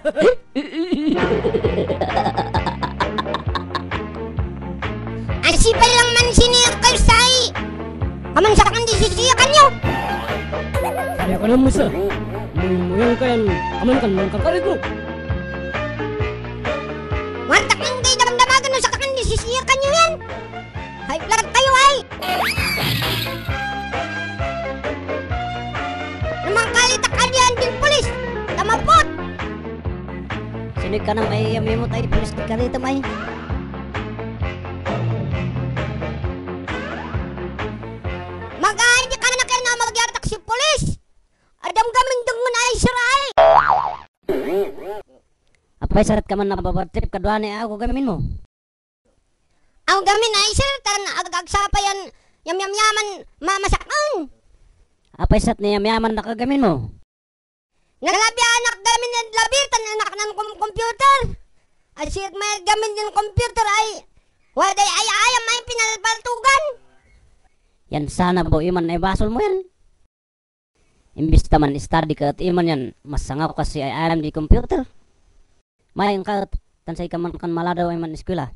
Asipay lang man sini kayo say. Kaman sa kan disisiyakan nyo. Kaya ka naman sa. Muyang kayan, aman kan ng kakarit mo. Wartak lang kayo damang-damagan no sa kan disisiyakan nyo yan. Hay blood kayo ay. Namang kalitak adian din polis. Tamapot. Sino ka nang ay yamimot ay pulis ka rito may? Mag-aari ka na kayo na magyartak si polis. Adam gaming dungun ay siray. Apay sarat ka man nababartrip kadwa ni ako gamin mo. Ang gamin ay sir, taran agagsapayan yam-yam-yaman mamasakan. Apay sarat ni yamyaman na kagamin mo. Naglabi anak gamin ng labitan anak ng computer. Asir may gamin din computer ay waday ay ayam ay pinalbaltugan. Yan sana bo iman ay basol mo yan. Imbis taman study ka at iman yan, masangaw kasi ay alam di computer. Mayang ka, tansay ka man kan maladaw ay man eskwela.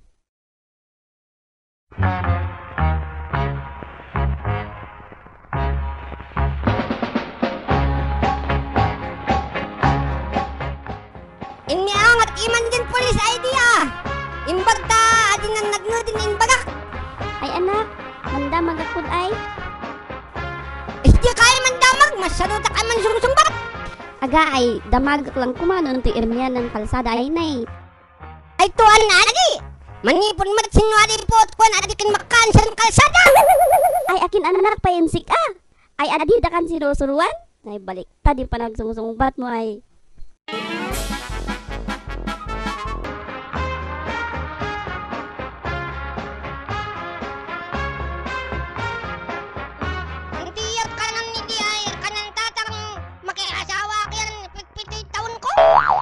Inmiangat iman din polis idea. Imbag ta adin ang nagnudin inbagak. Ay anak, mandamag akod ay. Isdi kaya man damag, masyado ta ka man sungsungbat. Aga ay, damag lang kumanon ti irmian ng kalsada ay nay. Ay tuan na adi. Manipon mat sinwari po at kuan adi kin makansan kalsada. Ay akin anak pa insik ah. Ay adi da kan sinusuruan. Ay balik tadi pa nagsungsungbat mo ay. Tiyat kanan ni di ay kanan tatang makiasawa kyan pitpitoy taon ko.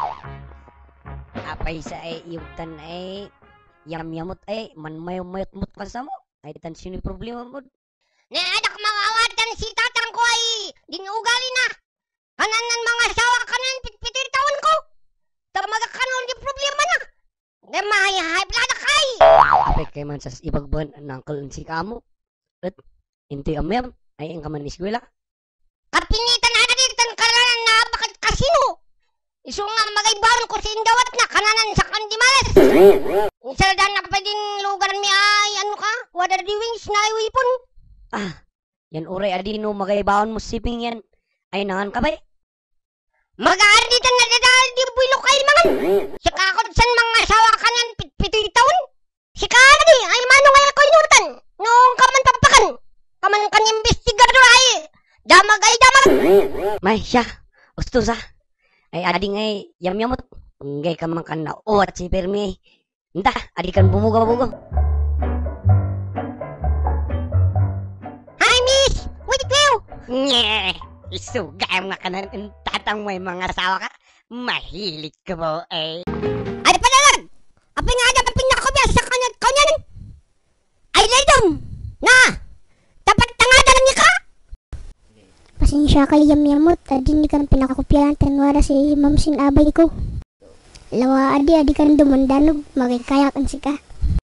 Apay sa ay yugtan ay yamyamot ay man mayot-mut ka sa mo. Ay tan sino problema mo. Naadak mawawatan si tatang ko ay dinugali na. Kanan ng mga asawa kanan pitpitoy taon ko. Tamaga kanon di problema na. Gamay hay plada kay. Apay kay man sa ibagban ang si kamo. At inti amyam ay ang kaman eskwela. Kapinitan na dito kananan na bakit kasino. Iso nga magaybaron ko sa indawat na kananan sa kandimalas. Isa dan na pwedeng lugar mi ay ano ka? Wada di wings na iwipon. Ah, yan uray adino magaybaon mo siping yan. Ay nangan ka ba? Mag-aarditan na dadal di builo kay mangan. Si kakot san mga asawa kanan pitpitoy taon. Si kanadi ay manong ay koinutan. Noong kaman papakan. Kaman kan investigador ay damag ay damag. May siya. Gusto sa. Ay ading ay yamyamot. Ngay ka man kan na at si Permi. Nda, adi kan bumuga-buga. Hi miss! Wait kayo! Nye! Isugay mga kanan tatang may mga asawa ka. Mahilig ka ba eh. Ay panalag! Apay nga ada pinakobya sa kanan kanyan. Ay laydom! Na! Tapat tangadan ni ka! Pasensya kay yamyamot, adi ni kan pinakopyahan tanwara si mamsin abay ko. Lawa adi kan dumandanog, magkikayakan si ka.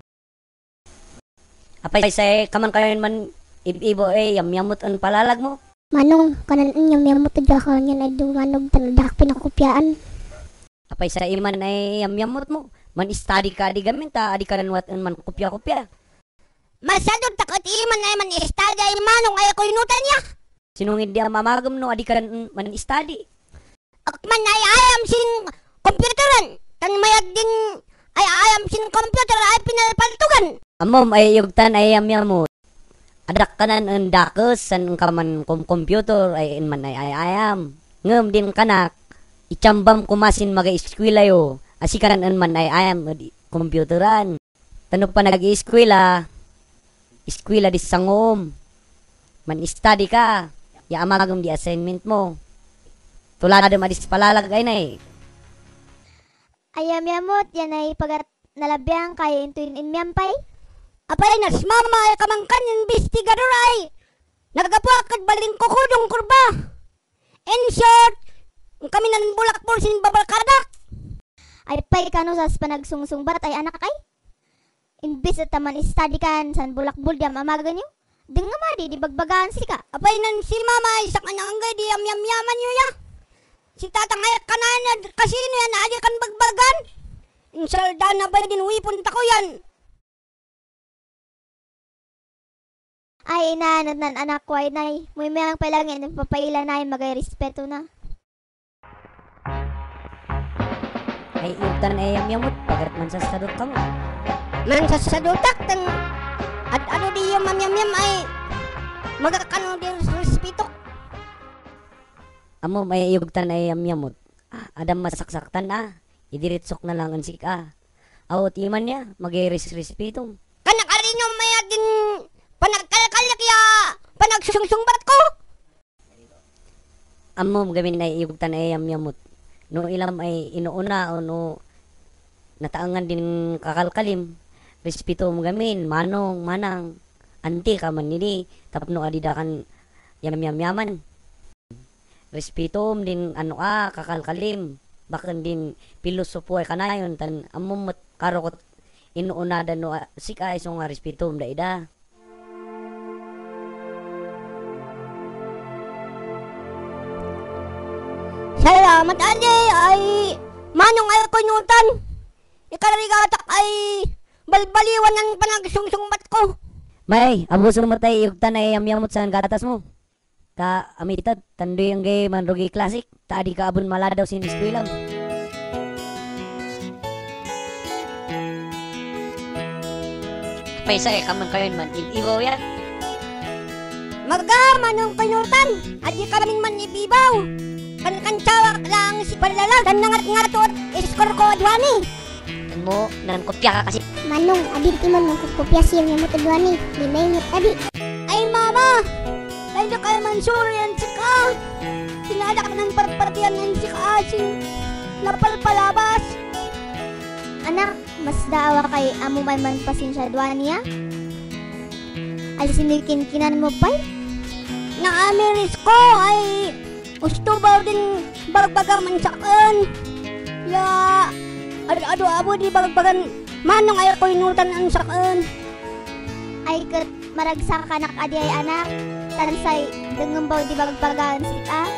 Apay say kaman kayo man ibo eh yamyamot ang palalag mo. Manong, kanan yamyamot adya ka niyan ay dumanog tanadak pinakopyaan. Apay sa iman ay yamyamot mo. Man study ka adi gamin ta adi ka wat man kopya-kopya. Masadod takot iman na man istada ay manong ay koinutan niya. Sinungid di mamagam no adi ka man study. Akman ay ayam sin computeran. Tan mayag din ay ayam sin computer ay pinalpaltugan. Amom ay yugtan ay yamyamot. Adak kanan ang dakes san kaman computer ay man ay ayam. Ngem din kanak icambam kumasin maga-eskwela yo. Asikaran man ay ayam computeran. Tano pa nag-eskwela. Eskwela di sangom. Man study ka. Ya amagam di assignment mo. Tulad da madis palalag ay nay. Ayam yamot, yan ay pagat nalabiyang kay intuin inmiyampay. Apay nas mama ay kamangkan investigador ay nagabuakad baling kukudong kurba. In short, kami nan bulak por sin babalkadak. Ay pay kano sa panagsungsungbat ay anak ay. Imbis at taman study kan san bulak-bul diam amaga nyo. Denga madi di bagbagaan sika. Apay nan si mama isa ka nanggay di yam-yaman nyo ya. Si tatang ay kanan kasi no yan adi kan bagbagan. Insalda na ba din punta ko yan. Ay inanad nan anak ko ay nay. Muy mayang palangin papaila na magay respeto na. Ay iyugtan ay yamyamot pagat man sa sadot ka mo. Man sa sadutak tan at ano di yung mamyam ay magkakano di respeto. Amo may iyugtan ay yamyamot. Adam masaksaktan idiritsok na lang ang sika. Awot iman niya mag-respeto. Kanak ari nyo maya din panagkalkalak ya panagsungsungbat ko. Amo gamin ay iyugtan ay yamyamot. No ilam ay inuuna o no nataangan din kakalkalim. Respeto mo gamin, manong, manang, anti ka man nini, tapno adidakan yam-yaman. Respeto mo din kakalkalim, bakan din pilosopo ay kanayon, tan amumot karokot inuuna dan no sika isong respeto mo daida. Salamat adi ay manong ay kunyutan. Ikararigatak ay balbaliwan ng panagsungsungbat ko. May, abuso mo tayo iyugtan ay yamyamot sa gatas mo. Ka amitad, tandoy ang gay manrugi klasik, taadi ka abon maladaw siniskuilam. Paisa kaman kayo man, iibaw yan. Manong kunyutan, adi ka rin man ibibaw. Kankansawak lang si palalag, dan nangat-ngatot, iskor ko adwani. Mo, kopya ka kasi. Manong, adi ti man magkukopya siya yamot adwani. Di may adi. Ay mama, ay na kayo mansuro yan sika. Tinadak ng parpartiyan yan sika asin. Napalpalabas. Anak, mas daawa kay amo may man pasensya adwani ya. Alisin kinan mo pay. Naamiris ko ay gusto ba din bagbagang mansakan. Ya, ado-ado di bagbagan manong ay ko inutan ang sakan. Ay kat maragsak anak adi ay anak. Tansay dengembaw di bagbagaan sika.